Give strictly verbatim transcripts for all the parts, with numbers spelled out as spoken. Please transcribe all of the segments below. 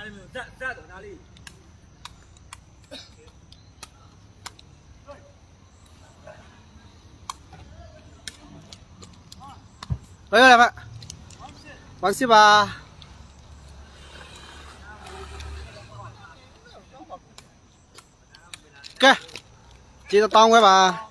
来来来，往西吧。给，接着当归吧。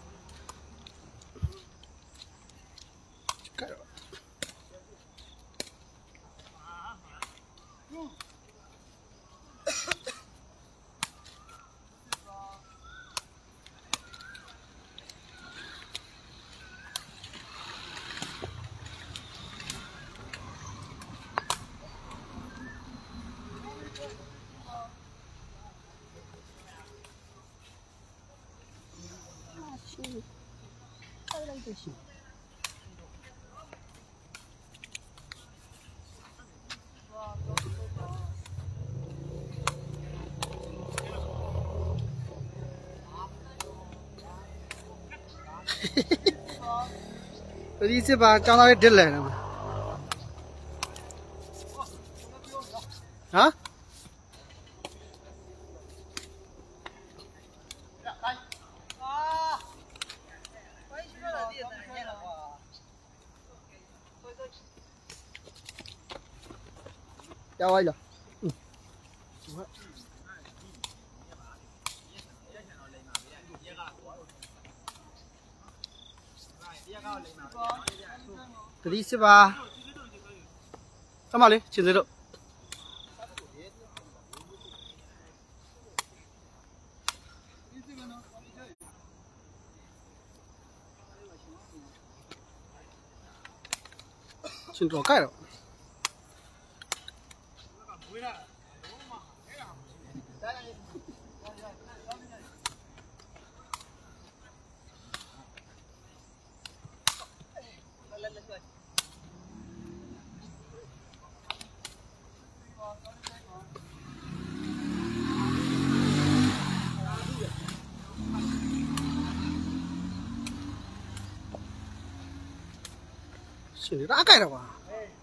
这一次把刚才进来了嘛？啊？加我一下。嗯。这里是吧？干嘛嘞？现在都。先找盖了。心里大盖了吧？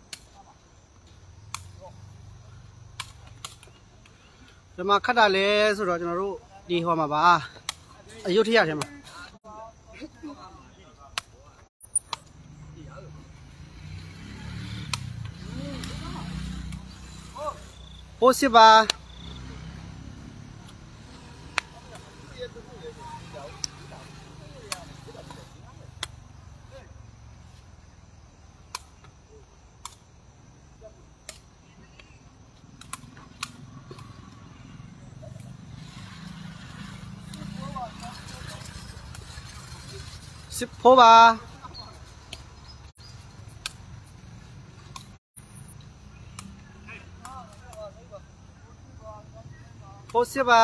这嘛看到嘞，是说ကျွန်တော်တို့ဒီဟောမှာပါအယုထရထဲမှာဟိုစစ်ပါစစ်ဖို့ပါဖို့စစ်ပါ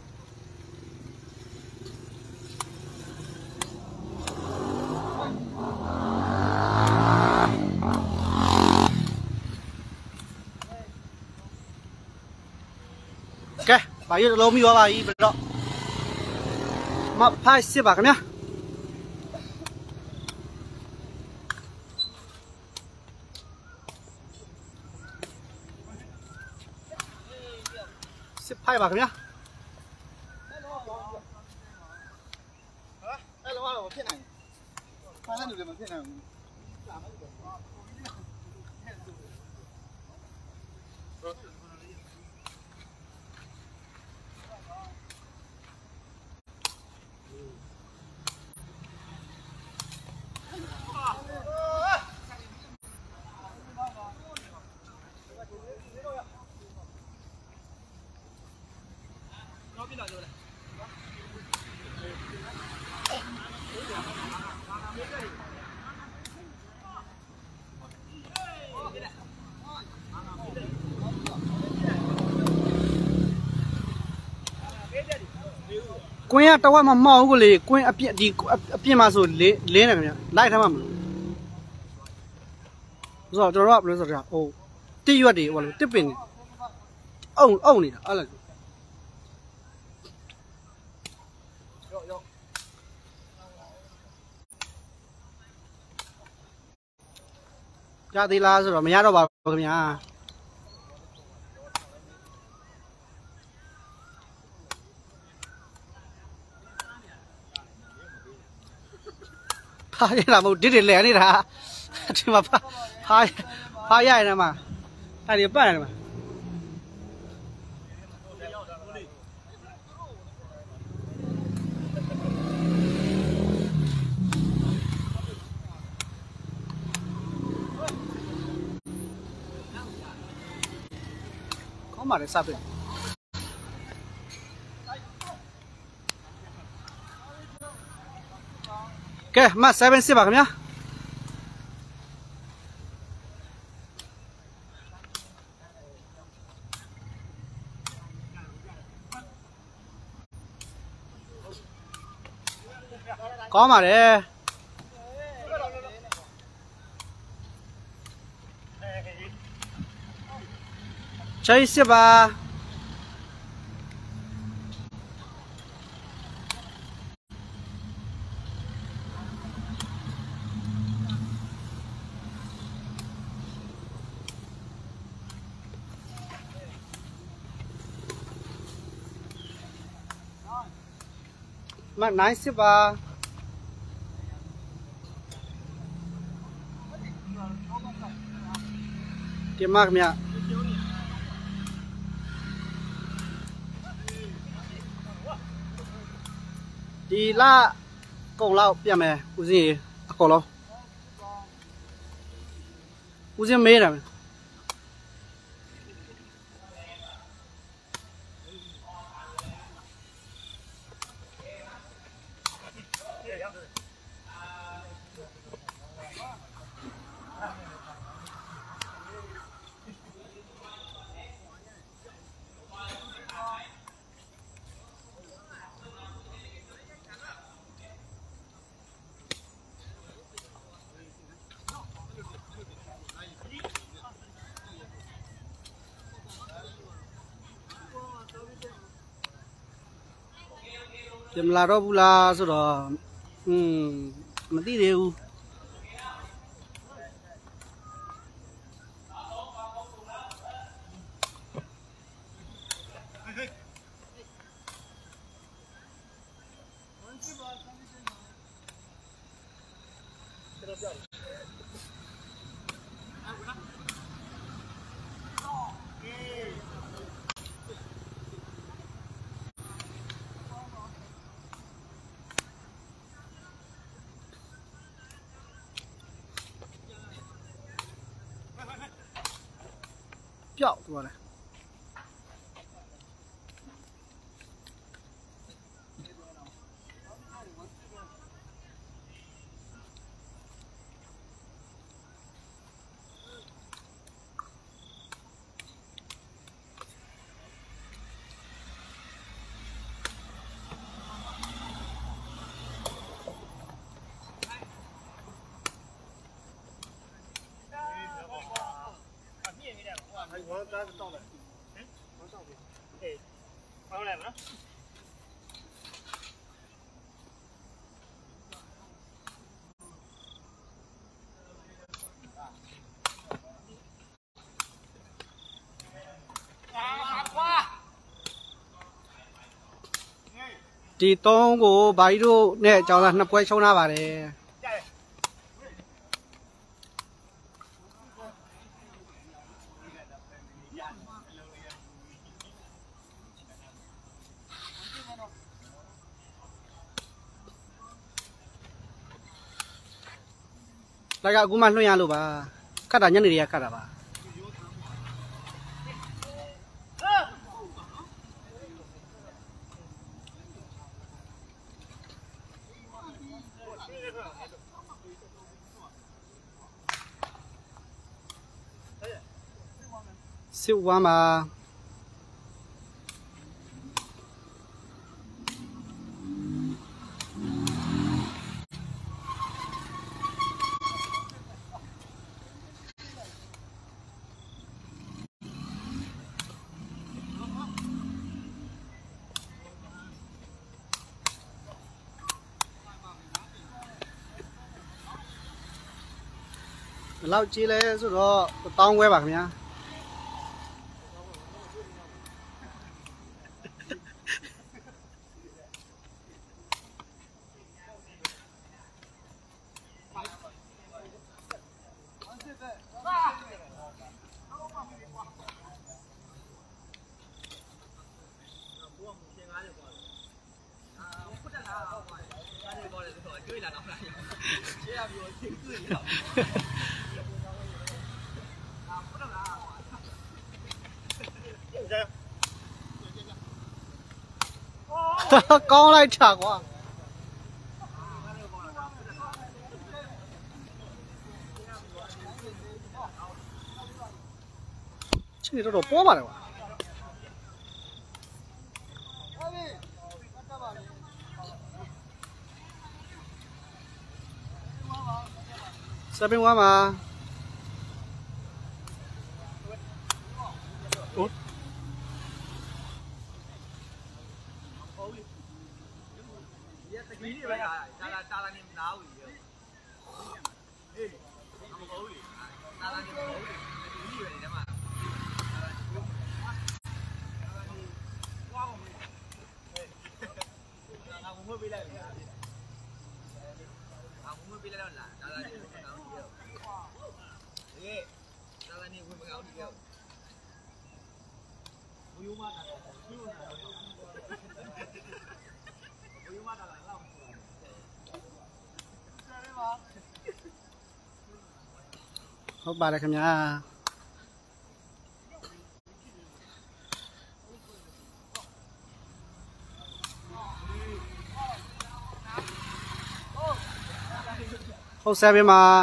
ကဲပါရလုံးပြီးသွားပါပြီဘယ်တော့မဖိုက်စစ်ပါခင်ဗျာไพ่บากันเนี่ยไอ้เราว่าเราเพี้ยนไหนไพ่ท่านอยู่เดี๋ยวมันเพี้ยนไหนကွင်းကတဝက်မှမဟုတ်ဘူးလေကွင်းအပြစ်ဒီအပြစ်မှဆိုလင်းလင်းတယ်ခင်ဗျလိုက်ထားမှမလို့ဆိုတော့ကျွန်တော်တို့ကဘယ်လိုဆိုတော့ဟိုတိရွက်တွေဟိုလိုတစ်ပင်အုံအုံနေတာအဲ့လိုရသေးလားဆိုတော့မရတော့ပါဘူးခင်ဗျာဖားရတာမဟုတ်ဒစ်တွေလဲနေတာဒီမှာဖားဖားဖားရနေမှာအဲ့ဒီပတ်နေမှာခေါင်းမာတယ်စပစ်ကဲမsevenစစ်ပါခင်ဗျာကောင်းပါတယ်ချိတ်စစ်ပါမနိုင်စစ်ပါဒီမှာခင်ဗျဒီလာကုန်လောက်ပြန်မယ်ဦးစင်းအကုန်လုံးဦးစင်းမေးတာပြန်လာတော့ဘူးလားဆိုတော့อืมမသိသေးဘူးပျောက်သွားတယ်我刚刚到了，嗯，我上去，哎，跑来吗？ဒီသုံးကိုဘာကြီးတို့နဲ့အကြောင်းသားနှစ်ပွဲရှုံးထားပါတယ်လိုက်အခုမှလွှင့်ရလို့ပါကတ်တာညနေတွေကကတ်တာပါစစ်ဝမ်းပါဘယ်လောက်ကြီးလဲဆိုတော့တောင်းခွဲပါခင်ဗျာ高来吃过。这里这都波吧的哇。这边玩吗？哦。ဟုတ်ပါတယ်ခင်ဗျာဟုတ်ဆယ်ပြီမှာ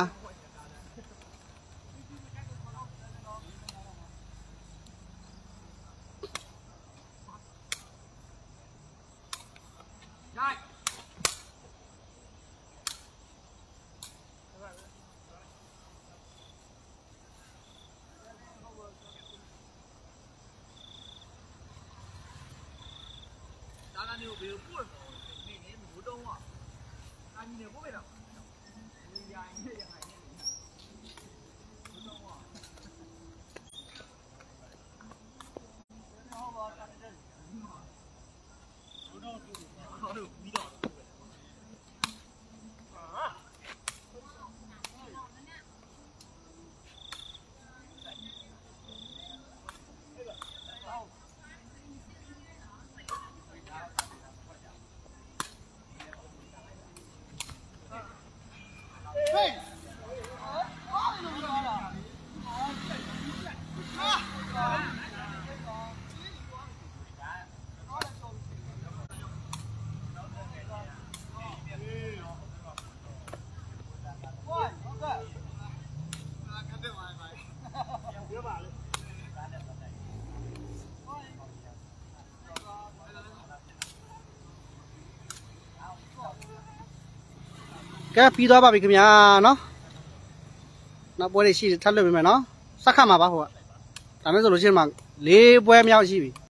ကဲပြီးသွားပါပြီခင်ဗျာနော်နောက်ပွဲတွေရှိထပ်လွှတ်ပေးမယ်နော်စက်ခတ်မှာပါဟိုကဒါနဲ့ဆိုလို့ရှိရင်မှ၄ပွဲမြောက်ရှိပြီ